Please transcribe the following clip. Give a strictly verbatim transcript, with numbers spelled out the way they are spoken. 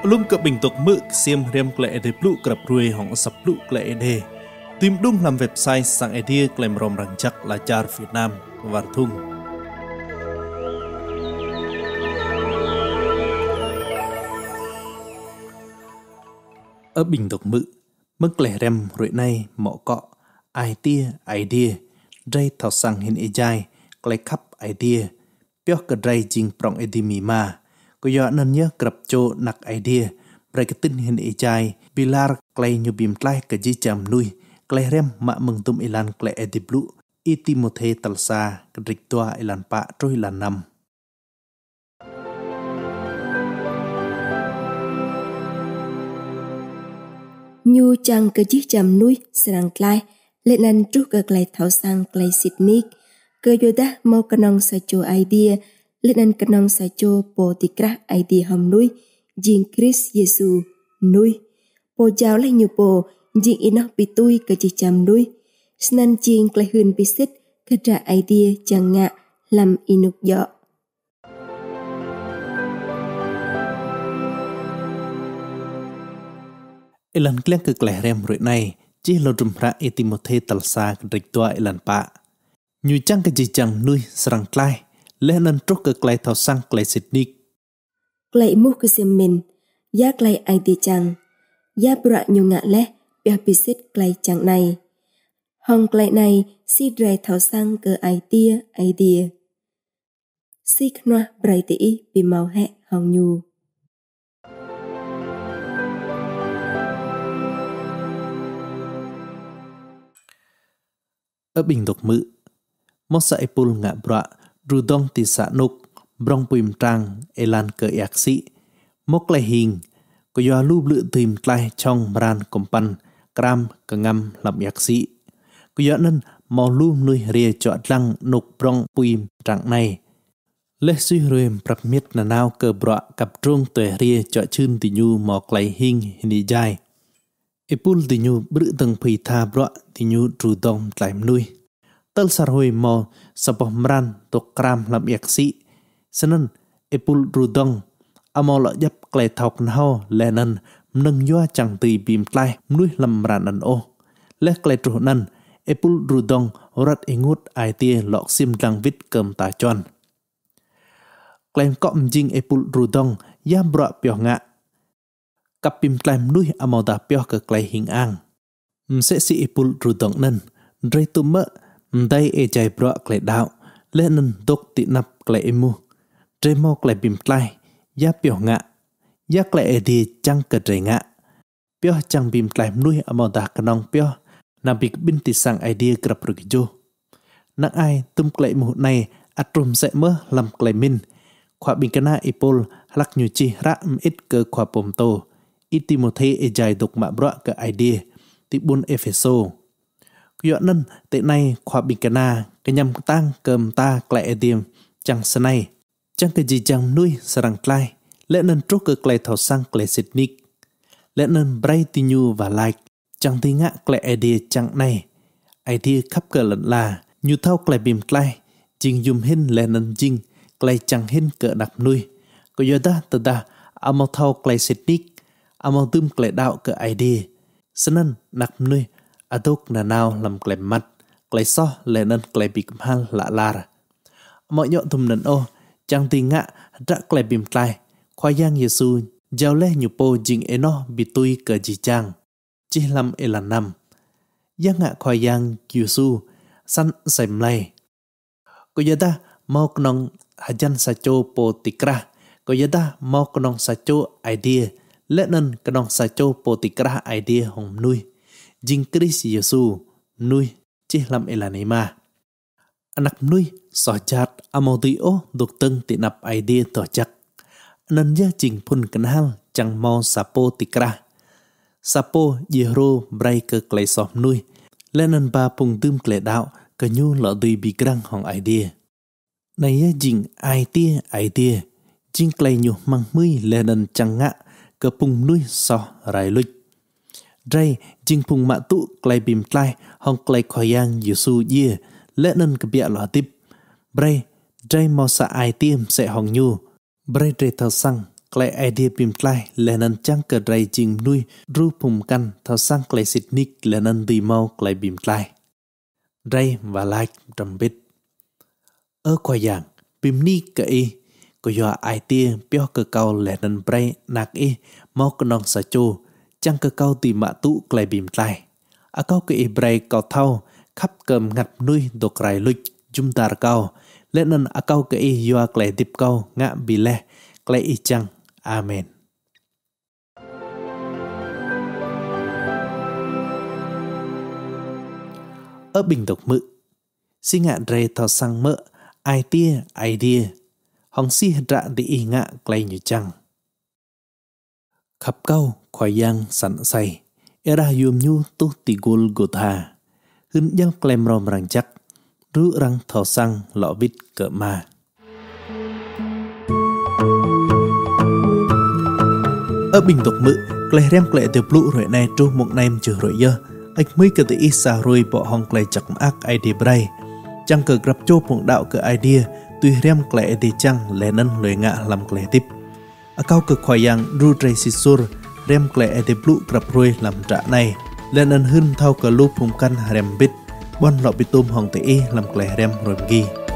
Belum ke bentuk mực xiêm rem Klei Aê Diê Blŭ kerap Hruê hong sập Blŭ Klei Aê Diê. Tìm đúng làm website sang idea Klei Rom răng chắc là char Việt Nam và thung. Ở bình tục mực, mức Klei rem Hruê này mọ cọ ai Tiê Aê Diê dây thảo săng hin e jai Klei khắp Aê Diê piok ke dây jing prong edi mima ko yo nan nhớ kerap cho nak Aê Diê Bhkthn hin e jai pilar Klei nyubim tlaih ke ji jam mnuih Klei rem mak mừng tum Êlan Klei Aê Diê Blŭ i Timôthê talsa ke rik tua Êlan pa truh Êlan năm. Nhu čiăng ke ji jam mnuih srăng tlaih Êlan truh ke Klei thảo sang Klei sitnik ke yodah mau kenong sacho Aê Diê Êlan kenong sacho po tikrah Aê Diê hom mnuih jing Kris Yesu nuih po jao le nyu po jing inoh pitui ke ji jam mnuih snan jing Klei hun pisit ke ra Aê Diê jang ngạ lam inuk yo. Êlan kliăng ke Klei rem Hruê này chỉ lo drum ra e Timôthê talsa ke rik tua Êlan pa. Nhu čiăng ke ji jang mnuih srăng tlaih Êlan truh ke Klei thảo sang Klei sitnik. Klei muh ke sim min ya Klei Aê Diê čiăng ya bra nyu ngạ leh bia pisit Klei čiăng này. Hong Klei này si dre thảo sang ke Aê Tiê Aê Diê. Si knoa brai ti bi mau he hong nhu. Ở bình tục mự, một sợi pul ngạ bọa ru dong ti sa nuk brong puim trang Êlan ke yak si một Klei hình có do lu lự tìm tlaih trong bran kompan kram ke ngam lam yak si có do nên mò lu nuôi ria cho lăng nuk brong puim trang này leh suy ruem prap miết na nao ke bọa cặp trung tuệ ria cho chun ti nhu mò Klei hình hình jai epul ti nhu bự tầng phi tha bọa ti nhu ru dong tlaih mnuih tel sarhoi mo sapoh mran to kram lam yak si senan epul ru dong amo lo yap Klei thọc nao Êlan nâng yo chẳng tì bìm tlaih mnuih lam mran an o le Klei truh nan epul ru dong rat ingut Aê Diê lok sim lang vit kem ta chon Klei kom jing epul ru dong ya bra pyo ngạ kap bìm tlaih mnuih amo da pyo ke Klei hing ang mse si epul ru dong nan dre tu me mdai e jai bra Klei đạo Êlan dok ti nap Klei emu dre mo Klei bìm tlaih ya pyo ngạ ya Klei Aê Diê čiăng ke dre ngạ pyo čiăng bìm tlaih mnuih amo da kenong pyo na bik bin ti sang Aê Diê kerap rugijo nak ai tum Klei mu này atrum se me lam Klei min khwa bin kana ipol halak nyu chi ra mit ke khwa pom to i Timôthê e jai dok ma bra ke Aê Diê ti bun Epheso kyo nan te này khwa bin kana ke nyam tang kem ta Klei Aê Diê čiăng snai čiăng ke ji jang mnuih srăng tlaih Êlan truh ke Klei thảo sang Klei sitnik Êlan brai ti nhu và like čiăng ti ngạ Klei Aê Diê čiăng này Aê Diê khắp ke lận là nhu thau Klei bìm tlaih jing yum hin Êlan jing Klei čiăng hin ke nak mnuih ko yoda tada amo thau Klei sitnik amo tum Klei đạo ke Aê Diê senan nak mnuih adok na nao lam Klei mat Klei so Êlan Klei bik hal la lar mọi nhọ thum nan o čiăng ti ngạ ra Klei bìm tlaih khoa yang Yesu giao le nhu po jing eno bitui ke ji čiăng chi lam Êlan năm yang ngạ khoa yang Yesu san sem lai ko yada mau knong hajan sacho po tikrah ko yada mau knong sacho Aê Diê Êlan knong sacho po tikrah Aê Diê hong mnuih jing Kris Yesu mnuih chi lam Êlan ima anak mnuih so chat amo ti o dok teng ti nap Aê Diê to chak nan ya jing pun kenal chang mau sapo tikrah sapo yero brai ke Klei so mnuih Êlan ba pung tum Klei đạo ke nyu lo dui bi krang hong Aê Diê này ya jing Aê Tiê Aê Diê jing Klei nyu mang mui Êlan chang ngạ ke pung mnuih so rai luch drai jing pung ma tu Klei bìm tlaih hong Klei khoyang Yesu ye Êlan ke bia lo tip brai drai mo sa Aê Tiê se hong nyu brai dre thảo sang Klei Aê Diê bìm tlaih lệ năn chăng cờ rây chinh nuôi ru phum căn thao sang klei xịt nick lệ năn tì mau klei bìm tlaih rây và like trầm bít ở khoa giang bìm ni cờ y có do ai tia pio cờ cao lệ năn bray nạc y mau cờ nong sa chô chăng cờ cao tì mạ tụ klei bìm tlaih a cao cờ y bray cao thao khắp cơm ngặt nuôi đồ cài lụt chúng ta cao lệ năn a cao cờ y do klei tiếp cao ngạ bì lệ klei y čiăng. Amen. Ở bình độc mự si ngạ rê thao sang mỡ ai tia ai đia hong si rạ đi y ngạ klei như čiăng khắp cao khoai yang sẵn say era yum nhu tu tì gul gotha hưng yang klem rom rang chắc rú răng thao sang lọ vít cỡ ma. Ở bình độc mự klei rem Klei Aê Diê Blŭ Hruê này truh một nem chữ Hruê dơ ếch mấy cái ý xa Hruê bỏ hong klei chặt ác ai đi bray chăng cờ gặp chô một đạo cờ ai đia tuy rem Klei Aê Diê chăng lệ nân lưỡi ngạ làm klei tiếp ở cao cực khoai yang ru tray sisur rem Klei Aê Diê Blŭ gặp Hruê làm trả này lệ nân hưng thao cờ lu phum căn rem bít bon lọ bị tôm hong tê làm klei rem rồi ghi